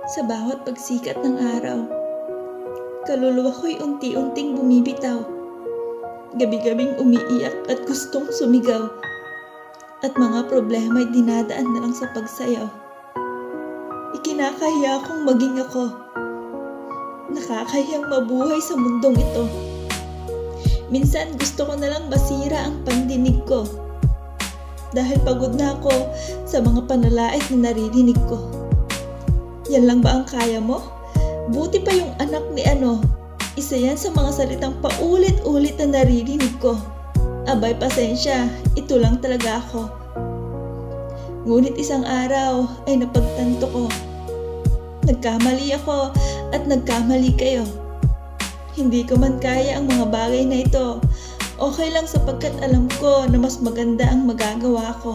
Sa bawat pagsikat ng araw, kaluluwa ko'y unti-unting bumibitaw. Gabi-gabing umiiyak at gustong sumigaw, at mga problema'y dinadaan na lang sa pagsayaw. Ikinakahiya kong maging ako. Nakakahiyang mabuhay sa mundong ito. Minsan gusto ko na lang masira ang pandinig ko, dahil pagod na ako sa mga panalait na naririnig ko. Yan lang ba ang kaya mo? Buti pa yung anak ni ano. Isa yan sa mga salitang paulit-ulit na naririnig ko. Abay, pasensya, ito lang talaga ako. Ngunit isang araw ay napagtanto ko. Nagkamali ako at nagkamali kayo. Hindi ko man kaya ang mga bagay na ito. Okay lang sapagkat alam ko na mas maganda ang magagawa ko.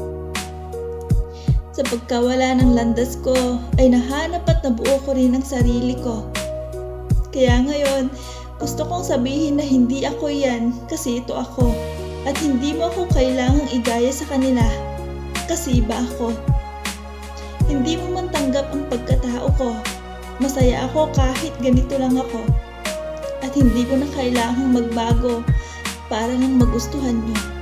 Sa pagkawala ng landas ko, ay nahanap at nabuo ko rin ang sarili ko. Kaya ngayon, gusto kong sabihin na hindi ako yan kasi ito ako. At hindi mo ako kailangang igaya sa kanila kasi iba ako. Hindi mo man tanggap ang pagkatao ko. Masaya ako kahit ganito lang ako. At hindi ko na kailangang magbago para lang magustuhan niyo.